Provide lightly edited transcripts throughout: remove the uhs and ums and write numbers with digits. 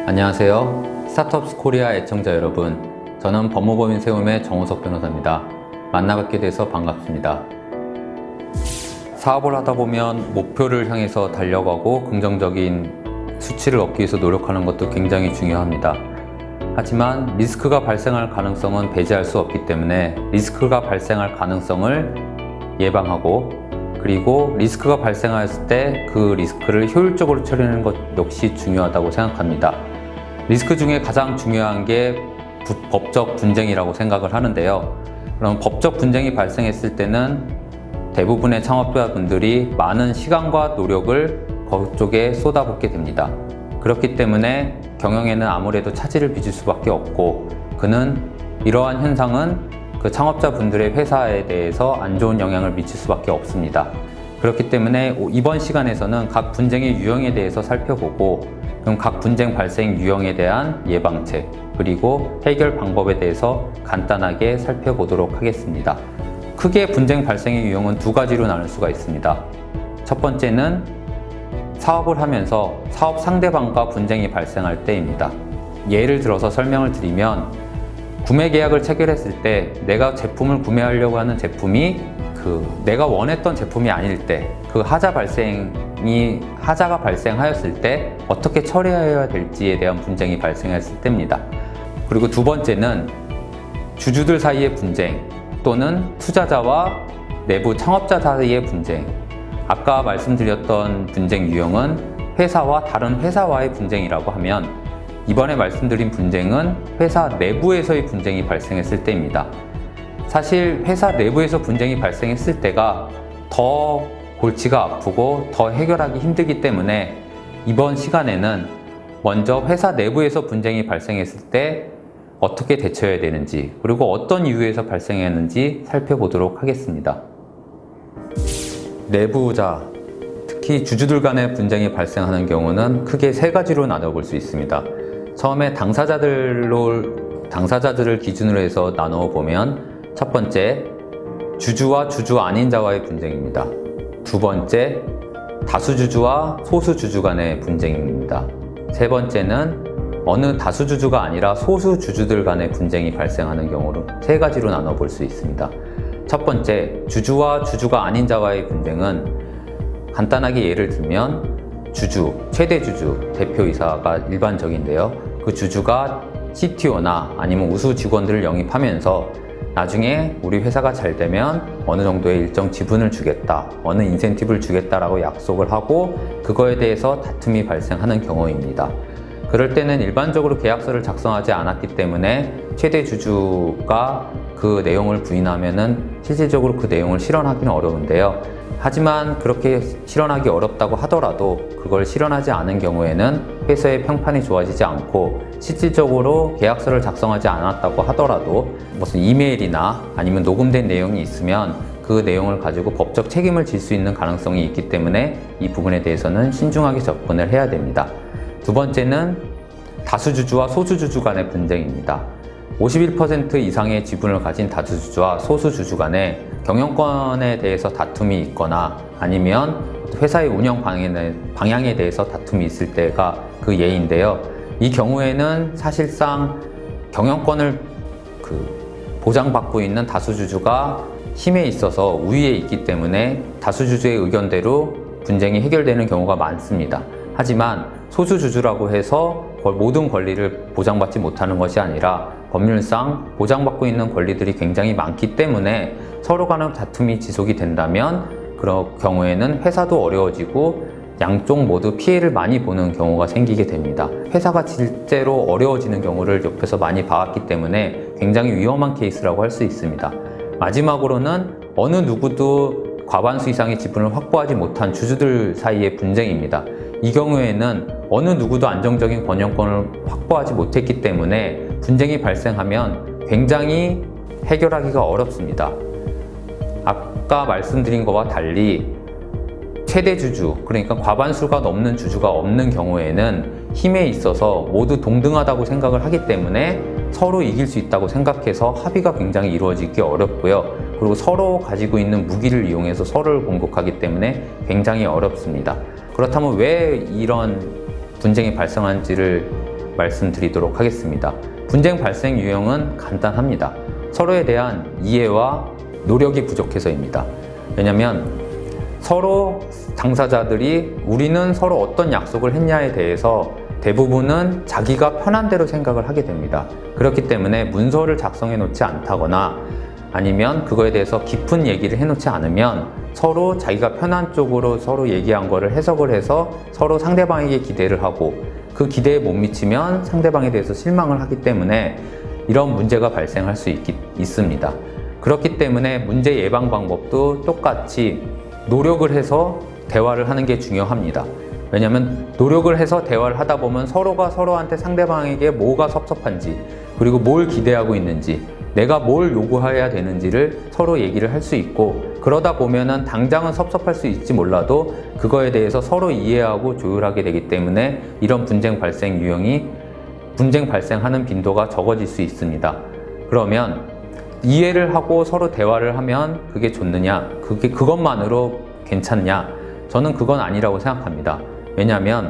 안녕하세요. 스타트업스 코리아 애청자 여러분, 저는 법무법인 세움의 정우석 변호사입니다. 만나뵙게 돼서 반갑습니다. 사업을 하다 보면 목표를 향해서 달려가고 긍정적인 수치를 얻기 위해서 노력하는 것도 굉장히 중요합니다. 하지만 리스크가 발생할 가능성은 배제할 수 없기 때문에 리스크가 발생할 가능성을 예방하고, 그리고 리스크가 발생했을 때 그 리스크를 효율적으로 처리하는 것 역시 중요하다고 생각합니다. 리스크 중에 가장 중요한 게 법적 분쟁이라고 생각을 하는데요. 그럼 법적 분쟁이 발생했을 때는 대부분의 창업자분들이 많은 시간과 노력을 그쪽에 쏟아붓게 됩니다. 그렇기 때문에 경영에는 아무래도 차질을 빚을 수밖에 없고, 이러한 현상은 그 창업자분들의 회사에 대해서 안 좋은 영향을 미칠 수밖에 없습니다. 그렇기 때문에 이번 시간에서는 각 분쟁의 유형에 대해서 살펴보고, 그럼 각 분쟁 발생 유형에 대한 예방책, 그리고 해결 방법에 대해서 간단하게 살펴보도록 하겠습니다. 크게 분쟁 발생의 유형은 두 가지로 나눌 수가 있습니다. 첫 번째는 사업을 하면서 사업 상대방과 분쟁이 발생할 때입니다. 예를 들어서 설명을 드리면, 구매 계약을 체결했을 때 내가 제품을 구매하려고 하는 제품이 내가 원했던 제품이 아닐 때, 그 하자가 발생하였을 때 어떻게 처리해야 될지에 대한 분쟁이 발생했을 때입니다. 그리고 두 번째는 주주들 사이의 분쟁, 또는 투자자와 내부 창업자 사이의 분쟁. 아까 말씀드렸던 분쟁 유형은 회사와 다른 회사와의 분쟁이라고 하면, 이번에 말씀드린 분쟁은 회사 내부에서의 분쟁이 발생했을 때입니다. 사실 회사 내부에서 분쟁이 발생했을 때가 더 골치가 아프고 더 해결하기 힘들기 때문에 이번 시간에는 먼저 회사 내부에서 분쟁이 발생했을 때 어떻게 대처해야 되는지, 그리고 어떤 이유에서 발생했는지 살펴보도록 하겠습니다. 내부자, 특히 주주들 간의 분쟁이 발생하는 경우는 크게 세 가지로 나눠볼 수 있습니다. 처음에 당사자들을 기준으로 해서 나누어 보면, 첫 번째, 주주와 주주 아닌 자와의 분쟁입니다. 두 번째, 다수주주와 소수주주 간의 분쟁입니다. 세 번째는 어느 다수주주가 아니라 소수주주들 간의 분쟁이 발생하는 경우로 세 가지로 나눠볼 수 있습니다. 첫 번째, 주주와 주주가 아닌 자와의 분쟁은 간단하게 예를 들면 최대 주주, 대표이사가 일반적인데요. 그 주주가 CTO나 아니면 우수 직원들을 영입하면서 나중에 우리 회사가 잘 되면 어느 정도의 일정 지분을 주겠다, 어느 인센티브를 주겠다라고 약속을 하고 그거에 대해서 다툼이 발생하는 경우입니다. 그럴 때는 일반적으로 계약서를 작성하지 않았기 때문에 최대 주주가 그 내용을 부인하면은 실질적으로 그 내용을 실현하기는 어려운데요. 하지만 그렇게 실현하기 어렵다고 하더라도 그걸 실현하지 않은 경우에는 회사의 평판이 좋아지지 않고, 실질적으로 계약서를 작성하지 않았다고 하더라도 무슨 이메일이나 아니면 녹음된 내용이 있으면 그 내용을 가지고 법적 책임을 질 수 있는 가능성이 있기 때문에 이 부분에 대해서는 신중하게 접근을 해야 됩니다. 두 번째는 다수주주와 소수주주 간의 분쟁입니다. 51% 이상의 지분을 가진 다수주주와 소수주주 간에 경영권에 대해서 다툼이 있거나 아니면 회사의 운영 방향에 대해서 다툼이 있을 때가 그 예인데요. 이 경우에는 사실상 경영권을 보장받고 있는 다수주주가 힘에 있어서 우위에 있기 때문에 다수주주의 의견대로 분쟁이 해결되는 경우가 많습니다. 하지만 소수주주라고 해서 모든 권리를 보장받지 못하는 것이 아니라 법률상 보장받고 있는 권리들이 굉장히 많기 때문에 서로 간의 다툼이 지속이 된다면 그런 경우에는 회사도 어려워지고 양쪽 모두 피해를 많이 보는 경우가 생기게 됩니다. 회사가 실제로 어려워지는 경우를 옆에서 많이 봐왔기 때문에 굉장히 위험한 케이스라고 할 수 있습니다. 마지막으로는 어느 누구도 과반수 이상의 지분을 확보하지 못한 주주들 사이의 분쟁입니다. 이 경우에는 어느 누구도 안정적인 권역권을 확보하지 못했기 때문에 분쟁이 발생하면 굉장히 해결하기가 어렵습니다. 아까 말씀드린 것과 달리 최대 주주, 그러니까 과반수가 넘는 주주가 없는 경우에는 힘에 있어서 모두 동등하다고 생각을 하기 때문에 서로 이길 수 있다고 생각해서 합의가 굉장히 이루어지기 어렵고요. 그리고 서로 가지고 있는 무기를 이용해서 서로를 공격하기 때문에 굉장히 어렵습니다. 그렇다면 왜 이런 분쟁이 발생하는지를 말씀드리도록 하겠습니다. 분쟁 발생 유형은 간단합니다. 서로에 대한 이해와 노력이 부족해서입니다. 왜냐하면 서로 당사자들이 우리는 서로 어떤 약속을 했냐에 대해서 대부분은 자기가 편한 대로 생각을 하게 됩니다. 그렇기 때문에 문서를 작성해 놓지 않다거나 아니면 그거에 대해서 깊은 얘기를 해놓지 않으면 서로 자기가 편한 쪽으로 서로 얘기한 거를 해석을 해서 서로 상대방에게 기대를 하고 그 기대에 못 미치면 상대방에 대해서 실망을 하기 때문에 이런 문제가 발생할 수 있습니다. 그렇기 때문에 문제 예방 방법도 똑같이 노력을 해서 대화를 하는 게 중요합니다. 왜냐하면 노력을 해서 대화를 하다 보면 서로가 서로한테 상대방에게 뭐가 섭섭한지 그리고 뭘 기대하고 있는지 내가 뭘 요구해야 되는지를 서로 얘기를 할 수 있고 그러다 보면은 당장은 섭섭할 수 있지 몰라도 그거에 대해서 서로 이해하고 조율하게 되기 때문에 이런 분쟁 발생 유형이 분쟁 발생하는 빈도가 적어질 수 있습니다. 그러면 이해를 하고 서로 대화를 하면 그게 좋느냐? 그것만으로 괜찮냐? 저는 그건 아니라고 생각합니다. 왜냐하면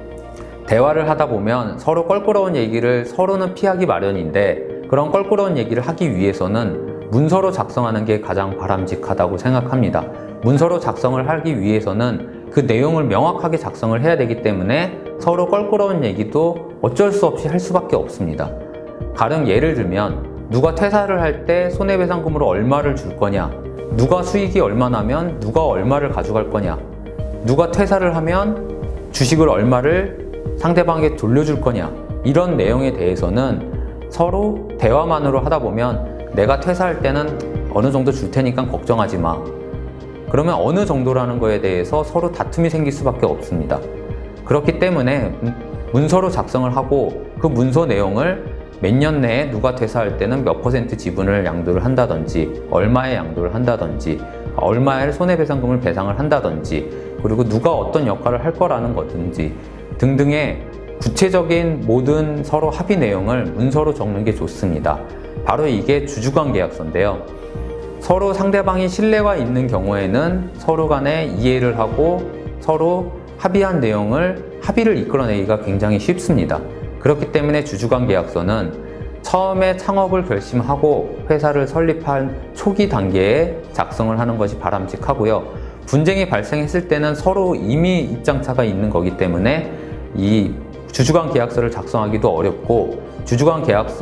대화를 하다 보면 서로 껄끄러운 얘기를 서로는 피하기 마련인데 그런 껄끄러운 얘기를 하기 위해서는 문서로 작성하는 게 가장 바람직하다고 생각합니다. 문서로 작성을 하기 위해서는 그 내용을 명확하게 작성을 해야 되기 때문에 서로 껄끄러운 얘기도 어쩔 수 없이 할 수밖에 없습니다. 가령 예를 들면 누가 퇴사를 할 때 손해배상금으로 얼마를 줄 거냐, 누가 수익이 얼마 나면 누가 얼마를 가져갈 거냐, 누가 퇴사를 하면 주식을 얼마를 상대방에게 돌려줄 거냐, 이런 내용에 대해서는 서로 대화만으로 하다 보면 내가 퇴사할 때는 어느 정도 줄 테니까 걱정하지 마. 그러면 어느 정도라는 거에 대해서 서로 다툼이 생길 수밖에 없습니다. 그렇기 때문에 문서로 작성을 하고 그 문서 내용을 몇 년 내에 누가 퇴사할 때는 몇 % 지분을 양도를 한다든지 얼마의 양도를 한다든지 얼마의 손해배상금을 배상을 한다든지 그리고 누가 어떤 역할을 할 거라는 거든지 등등의 구체적인 모든 서로 합의 내용을 문서로 적는 게 좋습니다. 바로 이게 주주관계약서인데요. 서로 상대방이 신뢰가 있는 경우에는 서로 간에 이해를 하고 서로 합의한 내용을 합의를 이끌어내기가 굉장히 쉽습니다. 그렇기 때문에 주주관계약서는 처음에 창업을 결심하고 회사를 설립한 초기 단계에 작성을 하는 것이 바람직하고요. 분쟁이 발생했을 때는 서로 이미 입장차가 있는 거기 때문에 이 주주관 계약서를 작성하기도 어렵고 주주관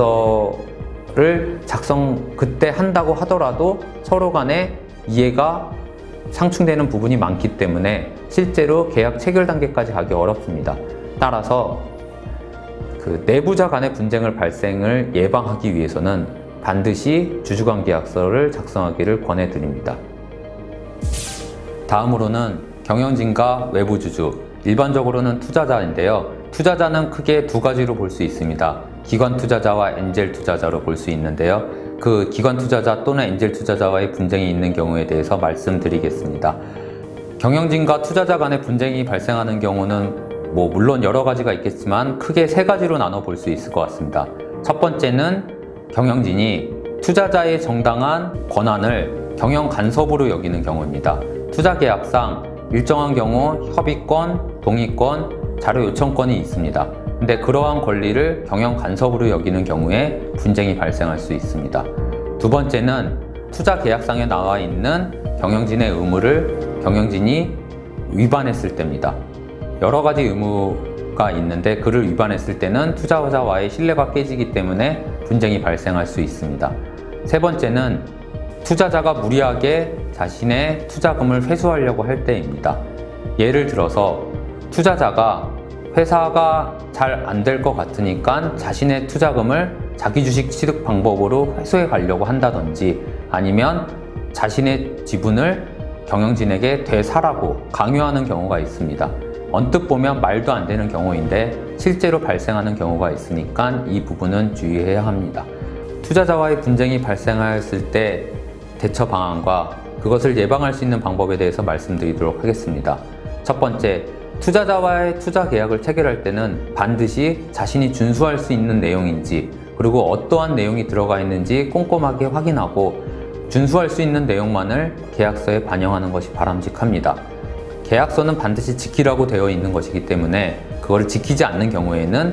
계약서를 그때 한다고 하더라도 서로 간에 이해가 상충되는 부분이 많기 때문에 실제로 계약 체결 단계까지 가기 어렵습니다. 따라서 그 내부자 간의 분쟁을 발생을 예방하기 위해서는 반드시 주주관 계약서를 작성하기를 권해드립니다. 다음으로는 경영진과 외부 주주, 일반적으로는 투자자인데요. 투자자는 크게 두 가지로 볼 수 있습니다. 기관 투자자와 엔젤 투자자로 볼 수 있는데요. 그 기관 투자자 또는 엔젤 투자자와의 분쟁이 있는 경우에 대해서 말씀드리겠습니다. 경영진과 투자자 간의 분쟁이 발생하는 경우는 물론 여러 가지가 있겠지만 크게 세 가지로 나눠 볼 수 있을 것 같습니다. 첫 번째는 경영진이 투자자의 정당한 권한을 경영 간섭으로 여기는 경우입니다. 투자계약상 일정한 경우 협의권, 동의권, 자료 요청권이 있습니다. 근데 그러한 권리를 경영 간섭으로 여기는 경우에 분쟁이 발생할 수 있습니다. 두 번째는 투자 계약상에 나와 있는 경영진의 의무를 경영진이 위반했을 때입니다. 여러 가지 의무가 있는데 그를 위반했을 때는 투자자와의 신뢰가 깨지기 때문에 분쟁이 발생할 수 있습니다. 세 번째는 투자자가 무리하게 자신의 투자금을 회수하려고 할 때입니다. 예를 들어서 투자자가 회사가 잘 안 될 것 같으니까 자신의 투자금을 자기 주식 취득 방법으로 회수해 가려고 한다든지 아니면 자신의 지분을 경영진에게 되사라고 강요하는 경우가 있습니다. 언뜻 보면 말도 안 되는 경우인데 실제로 발생하는 경우가 있으니까 이 부분은 주의해야 합니다. 투자자와의 분쟁이 발생하였을 때 대처 방안과 그것을 예방할 수 있는 방법에 대해서 말씀드리도록 하겠습니다. 첫 번째, 투자자와의 투자 계약을 체결할 때는 반드시 자신이 준수할 수 있는 내용인지 그리고 어떠한 내용이 들어가 있는지 꼼꼼하게 확인하고 준수할 수 있는 내용만을 계약서에 반영하는 것이 바람직합니다. 계약서는 반드시 지키라고 되어 있는 것이기 때문에 그걸 지키지 않는 경우에는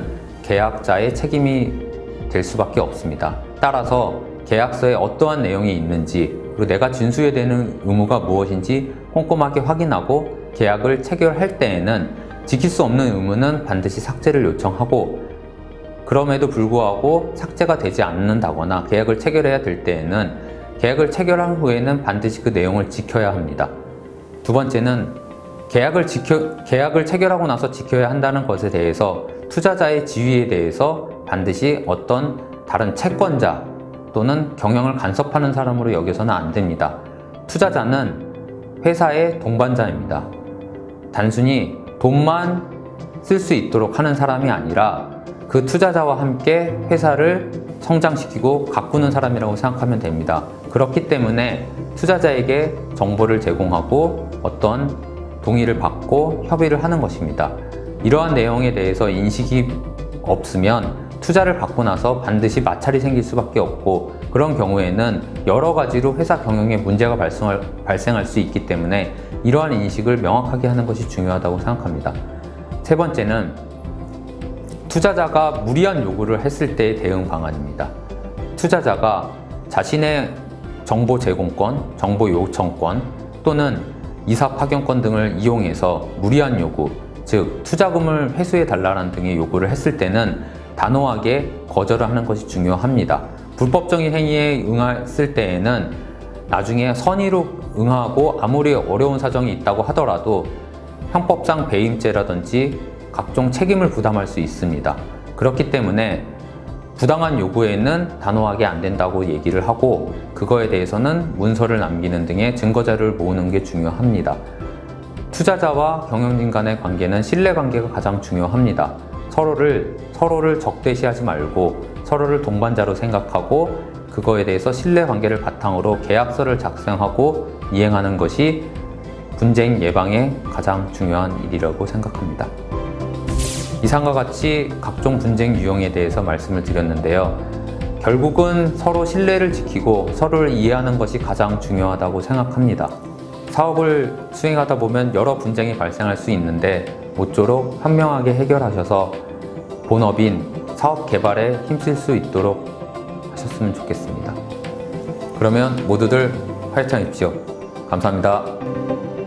계약자의 책임이 될 수밖에 없습니다. 따라서 계약서에 어떠한 내용이 있는지, 그리고 내가 준수해야 되는 의무가 무엇인지 꼼꼼하게 확인하고 계약을 체결할 때에는 지킬 수 없는 의무는 반드시 삭제를 요청하고, 그럼에도 불구하고 삭제가 되지 않는다거나 계약을 체결해야 될 때에는 계약을 체결한 후에는 반드시 그 내용을 지켜야 합니다. 두 번째는 계약을 체결하고 나서 지켜야 한다는 것에 대해서 투자자의 지위에 대해서 반드시 어떤 다른 채권자 또는 경영을 간섭하는 사람으로 여겨서는 안 됩니다. 투자자는 회사의 동반자입니다. 단순히 돈만 쓸 수 있도록 하는 사람이 아니라 그 투자자와 함께 회사를 성장시키고 가꾸는 사람이라고 생각하면 됩니다. 그렇기 때문에 투자자에게 정보를 제공하고 어떤 동의를 받고 협의를 하는 것입니다. 이러한 내용에 대해서 인식이 없으면 투자를 받고 나서 반드시 마찰이 생길 수밖에 없고, 그런 경우에는 여러 가지로 회사 경영에 문제가 발생할 수 있기 때문에 이러한 인식을 명확하게 하는 것이 중요하다고 생각합니다. 세 번째는 투자자가 무리한 요구를 했을 때의 대응 방안입니다. 투자자가 자신의 정보 제공권, 정보 요청권 또는 이사 파견권 등을 이용해서 무리한 요구, 즉 투자금을 회수해 달라는 등의 요구를 했을 때는 단호하게 거절을 하는 것이 중요합니다. 불법적인 행위에 응했을 때에는 나중에 선의로 응하고 아무리 어려운 사정이 있다고 하더라도 형법상 배임죄라든지 각종 책임을 부담할 수 있습니다. 그렇기 때문에 부당한 요구에는 단호하게 안 된다고 얘기를 하고, 그거에 대해서는 문서를 남기는 등의 증거자료를 모으는 게 중요합니다. 투자자와 경영진 간의 관계는 신뢰관계가 가장 중요합니다. 서로를 적대시하지 말고 서로를 동반자로 생각하고 그거에 대해서 신뢰관계를 바탕으로 계약서를 작성하고 이행하는 것이 분쟁 예방에 가장 중요한 일이라고 생각합니다. 이상과 같이 각종 분쟁 유형에 대해서 말씀을 드렸는데요. 결국은 서로 신뢰를 지키고 서로를 이해하는 것이 가장 중요하다고 생각합니다. 사업을 수행하다 보면 여러 분쟁이 발생할 수 있는데 모쪼록 현명하게 해결하셔서 본업인 사업 개발에 힘쓸 수 있도록 하셨으면 좋겠습니다. 그러면 모두들 화이팅 하십시오. 감사합니다.